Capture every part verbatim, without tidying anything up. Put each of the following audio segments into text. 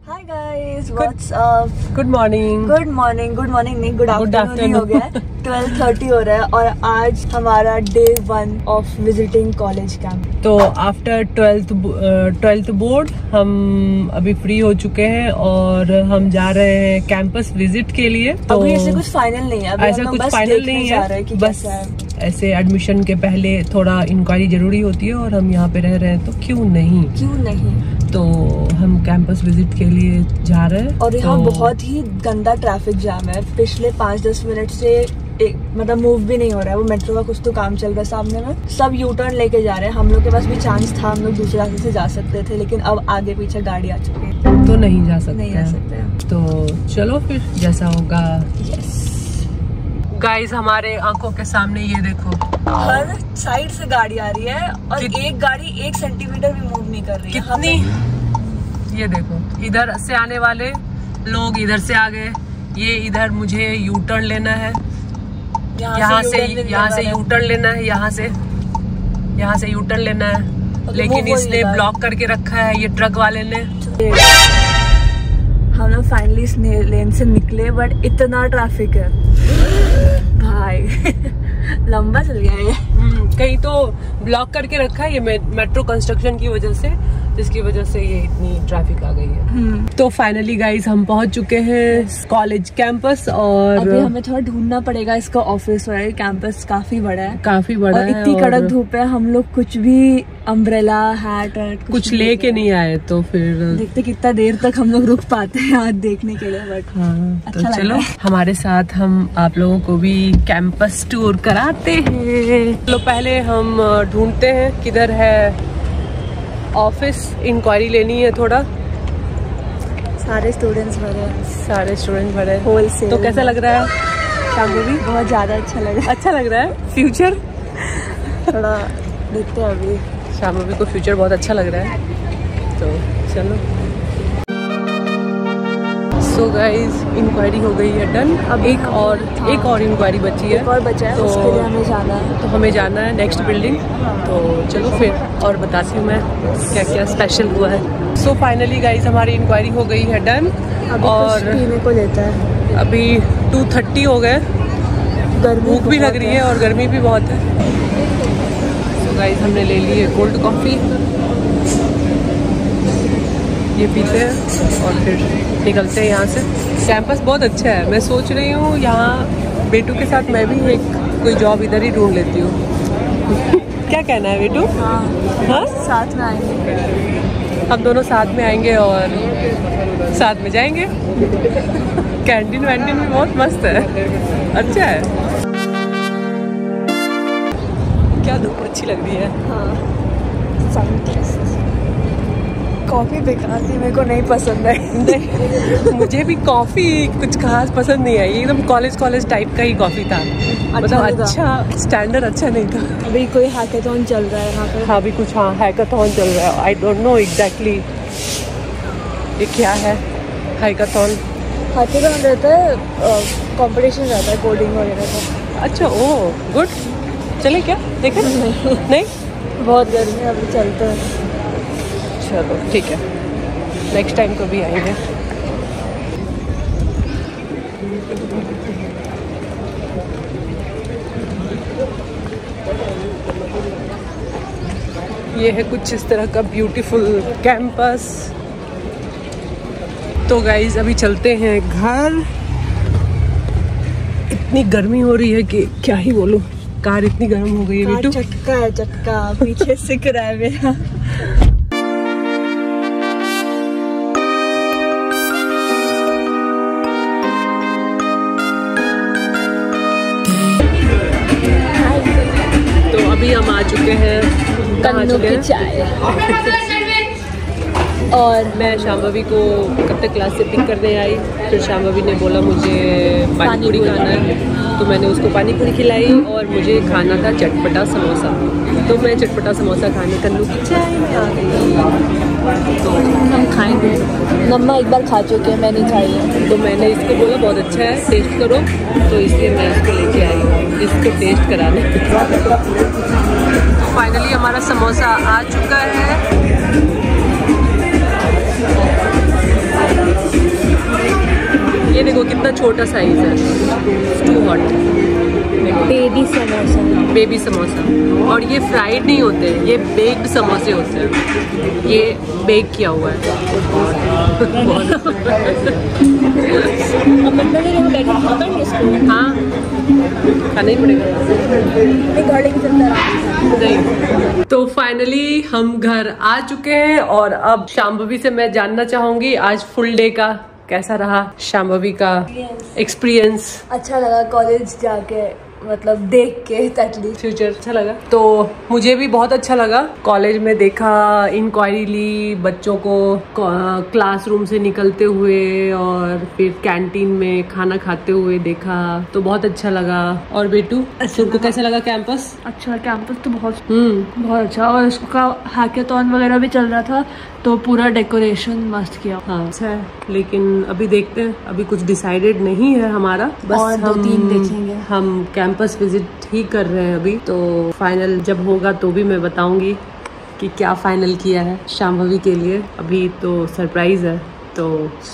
Hi guys, what's up? Good morning. Good morning, good morning नहीं good afternoon हो गया है. twelve thirty हो रहा है और आज हमारा day one of visiting college camp. तो आफ्टर ट्वेल्थ ट्वेल्थ बोर्ड हम अभी फ्री हो चुके हैं और हम जा रहे हैं कैंपस विजिट के लिए. तो अभी ऐसे कुछ फाइनल नहीं है. अभी ऐसा कुछ फाइनल नहीं है, कि बस ऐसे एडमिशन के पहले थोड़ा इंक्वायरी जरूरी होती है और हम यहाँ पे रह रहे हैं तो क्यों नहीं क्यों नहीं तो हम कैंपस विजिट के लिए जा रहे हैं. और यहाँ तो बहुत ही गंदा ट्रैफिक जाम है. पिछले पाँच दस मिनट से एक मतलब मूव भी नहीं हो रहा है. वो मेट्रो का कुछ तो काम चल रहा है सामने में. सब यू टर्न लेके जा रहे हैं. हम लोग के पास भी चांस था, हम लोग दूसरे रास्ते से जा सकते थे, लेकिन अब आगे पीछे गाड़ी आ चुकी है तो नहीं जा सकते नहीं जा सकते. तो चलो फिर जैसा होगा. यस गाइस, हमारे आंखों के सामने ये देखो, हर साइड से गाड़ी आ रही है और एक गाड़ी एक सेंटीमीटर भी मूव नहीं कर रही है. कितनी ये देखो, इधर से आने वाले लोग इधर से आ गए. ये इधर मुझे यू टर्न लेना है, यहाँ से यहाँ से यू टर्न लेना है, यहाँ से यहाँ से यू टर्न लेना है, लेकिन इसने ब्लॉक करके रखा है ये ट्रक वाले ने. हम लोग फाइनली इस लेन से निकले बट इतना ट्रैफिक है भाई. लंबा चल गया है. कहीं तो ब्लॉक करके रखा है ये मेट्रो कंस्ट्रक्शन की वजह से, जिसकी वजह से ये इतनी ट्रैफिक आ गई है. तो फाइनली गाइस हम पहुंच चुके हैं कॉलेज कैंपस और अभी हमें थोड़ा ढूंढना पड़ेगा इसका ऑफिस. और कैंपस काफी बड़ा है काफी बड़ा और है. इतनी कड़क धूप है. हम लोग कुछ भी अम्ब्रेला हैट कुछ, कुछ लेके नहीं आए तो फिर देखते कितना देर तक हम लोग रुक पाते हैं आज देखने के लिए. बट हाँ, अच्छा तो चलो हमारे साथ हम आप लोगों को भी कैंपस टूर कराते हैं. चलो पहले हम ढूंढते हैं किधर है ऑफिस. इंक्वायरी लेनी है थोड़ा. सारे स्टूडेंट्स भरे सारे स्टूडेंट भरे होलसेल. तो कैसा लग रहा है शाम्भवी? भी बहुत ज्यादा अच्छा लग रहा है. अच्छा लग रहा है. फ्यूचर थोड़ा देखते हैं. अभी शाम्भवी को फ्यूचर बहुत अच्छा लग रहा है. तो चलो. सो गाइज, इंक्वायरी हो गई है डन. अब एक और हाँ. एक और इंक्वायरी बची है. एक और बचा है, तो उसके लिए हमें जाना है. तो हमें जाना है नेक्स्ट बिल्डिंग. तो चलो फिर और बताती हूँ मैं क्या क्या स्पेशल हुआ है. सो फाइनली गाइज हमारी इंक्वायरी हो गई है डन. और पीने को लेता है. अभी टू थर्टी हो गए. भूख भी लग रही है और गर्मी भी बहुत है. सो गाइज हमने ले ली है कोल्ड कॉफ़ी. ये पीते हैं और फिर निकलते हैं यहाँ से. कैंपस बहुत अच्छा है. मैं सोच रही हूँ यहाँ बेटू के साथ मैं भी एक कोई जॉब इधर ही ढूंढ लेती हूँ. क्या कहना है बेटू? हाँ, हाँ? साथ में आएंगे. हम दोनों साथ में आएंगे और साथ में जाएंगे. कैंटीन वैंटीन भी बहुत मस्त है. अच्छा है. क्या धूप अच्छी लग रही है. हाँ. कॉफ़ी बेकार थी, मेरे को नहीं पसंद है. नहीं, मुझे भी कॉफ़ी कुछ खास पसंद नहीं आई. एकदम कॉलेज कॉलेज टाइप का ही कॉफ़ी था. मतलब अच्छा स्टैंडर्ड अच्छा नहीं था. अभी कोई हैकाथॉन चल रहा है यहाँ पे. हाँ अभी कुछ हाँ हैकाथॉन चल रहा है. आई डोंट नो एग्जैक्टली ये क्या है हैकाथॉन. हैकाथॉन रहता है, कंपटीशन रहता है कोडिंग वगैरह का. अच्छा ओह गुड. चले क्या देखें? नहीं बहुत गर्मी है. अभी चलते हैं. चलो ठीक है, नेक्स्ट टाइम को भी आएंगे. ये है कुछ इस तरह का ब्यूटीफुल कैंपस. तो गाइज अभी चलते हैं घर. इतनी गर्मी हो रही है कि क्या ही बोलूं. कार इतनी गर्म हो गई है बेटू. चटका है चटका. पीछे सिक रहा है मेरा. अभी हम आ चुके हैं कन्नू की चाय. और मैं शाम्भवी को कब तक क्लास से पिक करने आई. फिर शाम्भवी ने बोला मुझे पानी पूरी खाना है, तो मैंने उसको पानी पूरी खिलाई और मुझे खाना था चटपटा समोसा. तो मैं चटपटा समोसा खाने कन्नू की चाय में आ गई. तो हम खाएंगे. मम्मा एक बार खा चुके हैं, मैं नहीं खाई है. तो मैंने इसको बोला बहुत अच्छा है, टेस्ट करो. तो इसलिए मैं इसको लेके आई हूँ इसको टेस्ट कराने. तो फाइनली हमारा समोसा आ चुका है. छोटा साइज है, too hot. Baby samosa, baby samosa. और ये फ्राइड नहीं होते, ये बेक्ड समोसे होते हैं। ये बेक किया हुआ है। हाँ, खाना ही पड़ेगा। नहीं। तो फाइनली हम घर आ चुके हैं और अब शांभवी से मैं जानना चाहूंगी आज फुल डे का कैसा रहा, शांभवी का एक्सपीरियंस। अच्छा लगा कॉलेज जाके, मतलब देख के एटलीस्ट फ्यूचर अच्छा लगा। तो मुझे भी बहुत अच्छा लगा। कॉलेज में देखा, इंक्वायरी ली बच्चों को क्लासरूम से निकलते हुए और फिर कैंटीन में खाना खाते हुए देखा, तो बहुत अच्छा लगा। और बेटू, तुमको कैसा लगा कैंपस? अच्छा, कैंपस तो बहुत हम्म बहुत अच्छा, और उसका हैकेथॉन वगैरह भी चल रहा था, तो पूरा डेकोरेशन मस्त किया। हाँ अच्छा है, लेकिन अभी देखते हैं, अभी कुछ डिसाइडेड नहीं है हमारा, बस और हम दो तीन देखेंगे। हम कैंपस विजिट ही कर रहे हैं अभी, तो फाइनल जब होगा तो भी मैं बताऊंगी कि क्या फाइनल किया है शांभवी के लिए। अभी तो सरप्राइज है, तो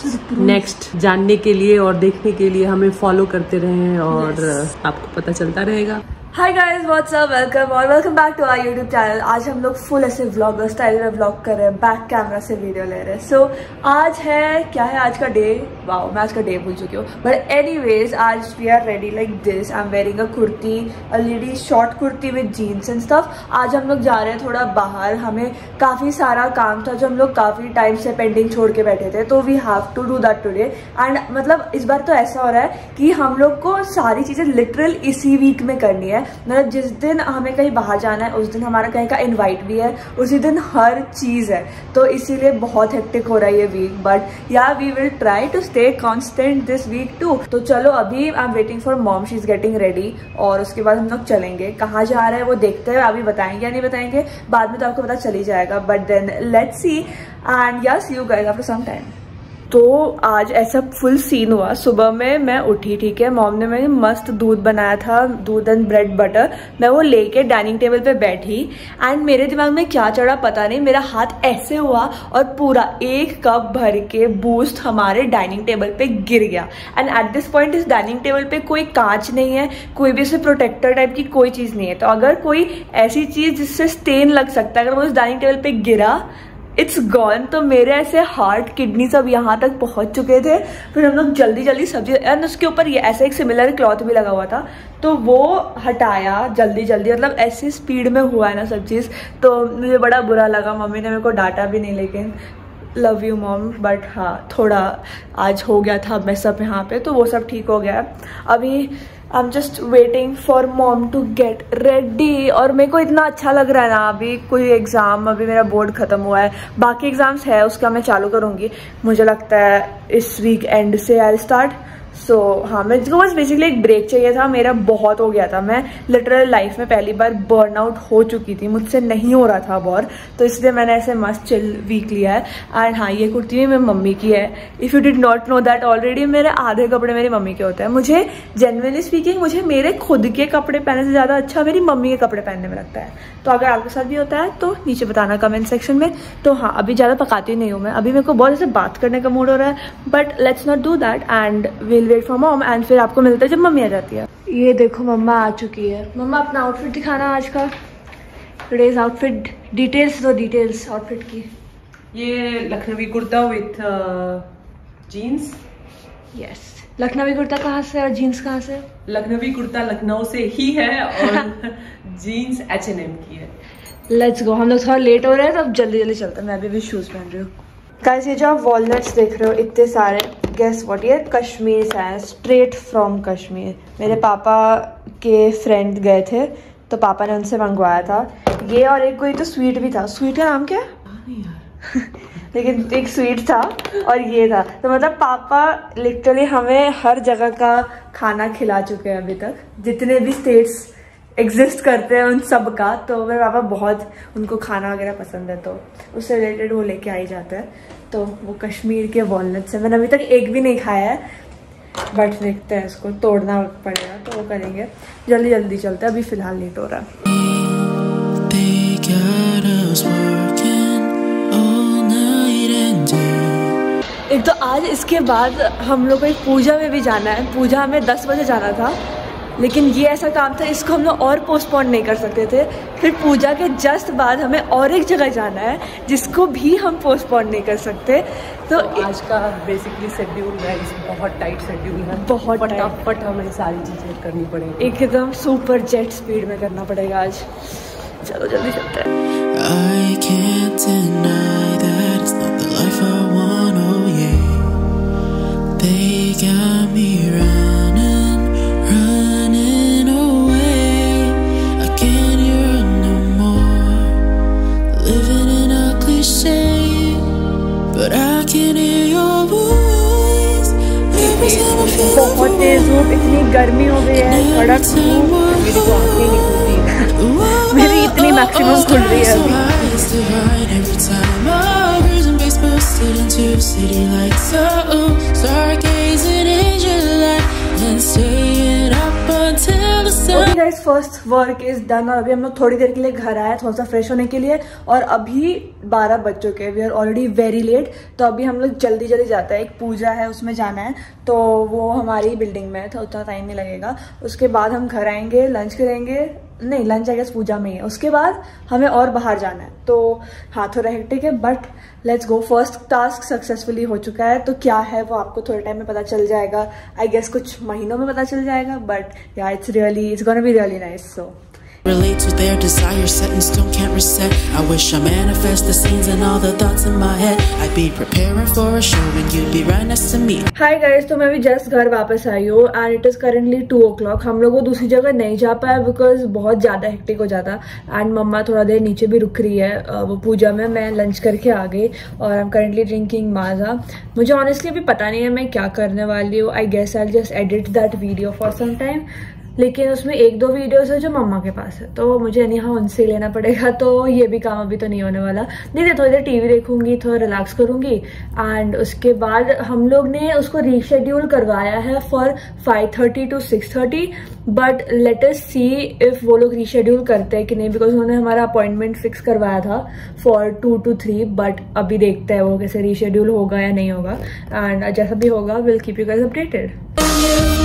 नेक्स्ट जानने के लिए और देखने के लिए हमें फॉलो करते रहें और yes. आपको पता चलता रहेगा। Hi guys, what's up, welcome और welcome back to our YouTube channel. आज हम लोग फुल ऐसे व्लॉगर स्टाइल में व्लॉग कर रहे हैं, बैक कैमरा से वीडियो ले रहे हैं। सो so, आज है क्या है आज का डे? वाओ, मैं आज का डे भूल चुकी हूँ, बट एनीवेज आज we are ready like this. I am wearing a kurti, a lady short kurti with jeans and stuff. आज हम लोग जा रहे हैं थोड़ा बाहर, हमें काफ़ी सारा काम था जो हम लोग काफ़ी टाइम से पेंडिंग छोड़ के बैठे थे, तो we have to do that today. And मतलब इस बार तो ऐसा हो रहा है कि हम लोग को सारी चीज़ें लिटरल इसी वीक में करनी है। मतलब जिस दिन हमें कहीं बाहर जाना है उस दिन हमारा कहीं का इनवाइट भी है, उसी दिन हर चीज़ है, तो इसीलिए बहुत हेक्टिक हो रहा है ये week. But yeah we will try to stay constant this week too. तो चलो अभी I am waiting for mom, she is getting ready, और उसके बाद हम लोग चलेंगे। कहाँ जा रहे हैं वो देखते हैं, अभी बताएंगे या नहीं बताएंगे बाद में, तो आपको पता चल ही जाएगा। But then let's see and yes you guys after some time. तो आज ऐसा फुल सीन हुआ। सुबह में मैं उठी, ठीक है, मॉम ने मेरे मस्त दूध बनाया था, दूध एंड ब्रेड बटर, मैं वो लेके डाइनिंग टेबल पे बैठी एंड मेरे दिमाग में क्या चढ़ा पता नहीं, मेरा हाथ ऐसे हुआ और पूरा एक कप भर के बूस्ट हमारे डाइनिंग टेबल पे गिर गया। एंड एट दिस पॉइंट इस डाइनिंग टेबल पे कोई कांच नहीं है, कोई भी ऐसे प्रोटेक्टर टाइप की कोई चीज़ नहीं है, तो अगर कोई ऐसी चीज़ जिससे स्टेन लग सकता है अगर वो उस डाइनिंग टेबल पे गिरा, इट्स गॉन। तो मेरे ऐसे हार्ट किडनी सब यहाँ तक पहुँच चुके थे। फिर हम लोग जल्दी जल्दी सब्जी, एंड उसके ऊपर ये ऐसा एक सिमिलर क्लॉथ भी लगा हुआ था, तो वो हटाया जल्दी जल्दी। मतलब ऐसी स्पीड में हुआ है ना सब चीज़, तो मुझे बड़ा बुरा लगा। मम्मी ने मेरे को डांटा भी नहीं, लेकिन लव यू मॉम। बट हाँ, थोड़ा आज हो गया था मैसअप यहाँ पे, तो वो सब ठीक हो गया। अभी I am just waiting for mom to get ready. और मेरे को इतना अच्छा लग रहा है ना, अभी कोई एग्ज़ाम, अभी मेरा बोर्ड ख़त्म हुआ है, बाकी एग्ज़ाम्स है उसका मैं चालू करूँगी, मुझे लगता है इस वीक एंड से आई स्टार्ट। सो so, हाँ, मैं बस बेसिकली एक ब्रेक चाहिए था, मेरा बहुत हो गया था। मैं लिटरल लाइफ में पहली बार बर्न आउट हो चुकी थी, मुझसे नहीं हो रहा था बोर, तो इसलिए मैंने ऐसे मस्त चिल वीक लिया है। एंड हाँ, ये कुर्ती भी मेरी मम्मी की है। If you did not know that already, मेरे आधे कपड़े मेरी मम्मी के होते हैं। मुझे जनरली स्पीकिंग मुझे मेरे खुद के कपड़े पहनने से ज़्यादा अच्छा मेरी मम्मी के कपड़े पहनने में लगता है। तो अगर आपके साथ भी होता है तो नीचे बताना कमेंट सेक्शन में। तो हाँ, अभी ज़्यादा पकाती नहीं हूँ मैं, अभी मेरे को बहुत ऐसे बात करने का मूड हो रहा है, but let's not do that and will wait for mom and फिर आपको मिलता है जब मम्मी आ जाती है। ये देखो मम्मा आ चुकी है। मम्मा अपना आउटफिट दिखाना आज का, टुडेज आउटफिट, डिटेल्स दो, डिटेल्स आउटफिट की। ये Lucknowi kurta with jeans. Yes, Lucknowi kurta कहाँ से और जीन्स कहाँ से? लखनवी कुर्ता लखनऊ से ही है और जीन्स एच एन एम की है। लेट्स गो, हम लोग थोड़ा लेट हो रहे हैं तो अब जल्दी जल्दी चलते हैं। मैं अभी भी शूज़ पहन रही हूँ। गाइस, ये जो आप वॉलनट्स देख रहे हो इतने सारे, गेस व्हाट, ये कश्मीर से है, स्ट्रेट फ्रॉम कश्मीर। मेरे पापा के फ्रेंड गए थे तो पापा ने उनसे मंगवाया था ये, और एक कोई तो स्वीट भी था। स्वीट का नाम क्या है? लेकिन एक स्वीट था और ये था। तो मतलब पापा लिटरली हमें हर जगह का खाना खिला चुके हैं अभी तक, जितने भी स्टेट्स एग्जिस्ट करते हैं उन सब का। तो मेरे पापा बहुत, उनको खाना वगैरह पसंद है, तो उससे रिलेटेड वो लेके आ ही जाते हैं। तो वो कश्मीर के वॉलनट्स हैं, मैंने अभी तक एक भी नहीं खाया है, बट देखते हैं, इसको तोड़ना पड़ेगा तो वो करेंगे। जल्दी जल्दी चलते हैं, अभी फिलहाल लेट हो रहा है। एक तो आज इसके बाद हम लोग को एक पूजा में भी जाना है। पूजा हमें दस बजे जाना था, लेकिन ये ऐसा काम था इसको हम लोग और पोस्टपोन नहीं कर सकते थे। फिर पूजा के जस्ट बाद हमें और एक जगह जाना है जिसको भी हम पोस्टपोन नहीं कर सकते। तो, तो आज का बेसिकली शेड्यूल गाइस बहुत टाइट शेड्यूल है, बहुत फटाफट हमें सारी चीज़ें करनी पड़ेगी, एकदम सुपर जेट स्पीड में करना पड़ेगा आज। चलो जल्दी चलते हैं। I can't deny that it's not the life I want, oh yeah. They got me running, running away. I can't hear no more, living in a cliche, but I can hear your voice. बहुत तेज धूप, इतनी गर्मी हो गई है, कड़क धूप, मेरी तो आँखें नहीं खुलती, मेरी इतनी मैक्सिमम खुल रही है अभी। Guys first work is done और अभी हम लोग थोड़ी देर के लिए घर आए थोड़ा सा फ्रेश होने के लिए और अभी बारह बज चुके हैं। We are already very late, तो अभी हम लोग जल्दी जल्दी जाते हैं। एक पूजा है उसमें जाना है, तो वो हमारी बिल्डिंग में है तो उतना टाइम नहीं लगेगा। उसके बाद हम घर आएंगे, लंच करेंगे, नहीं लंच आई गेस पूजा में ही है। उसके बाद हमें और बाहर जाना है, तो हाँ थोड़ा हेक्टिक है but let's go. First task successfully हो चुका है, तो क्या है वो आपको थोड़े टाइम में पता चल जाएगा। आई गेस कुछ महीनों में पता चल जाएगा, but yeah it's really it's gonna be really nice. So relate to their desires set in stone can't reset. I wish I manifest the scenes and all the thoughts in my head. I'd be preparing for a show and you'd be right next to me. Hi guys, तो मैं भी just घर वापस आई हूँ and it is currently two o'clock. हम लोग वो दूसरी जगह नहीं जा पाए बिकॉज बहुत ज्यादा हेक्टिक हो जाता एंड मम्मा थोड़ा देर नीचे भी रुक रही है वो पूजा में। मैं लंच करके आ गई और I am currently drinking Maaza. मुझे ऑनेस्टली अभी पता नहीं है मैं क्या करने वाली हूँ। I guess I just edit that video for some time, लेकिन उसमें एक दो वीडियोस है जो मम्मा के पास है, तो मुझे यहाँ उनसे लेना पड़ेगा। तो ये भी काम अभी तो नहीं होने वाला। नहीं थोड़ी देर टीवी देखूंगी, थोड़ा रिलैक्स करूंगी एंड उसके बाद हम लोग ने उसको रीशेड्यूल करवाया है for five thirty to six thirty, but let us see if वो लोग रीशेड्यूल करते हैं कि नहीं, बिकॉज उन्होंने हमारा अपॉइंटमेंट फिक्स करवाया था for two to three, but अभी देखते हैं वो कैसे रीशेड्यूल होगा या नहीं होगा एंड जैसा भी होगा will keep you guys updated.